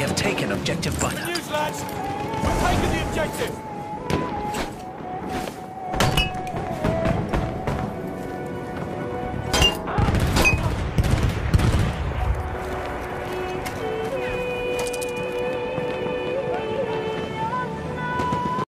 have taken objective butter. News, lads! We've taken the objective!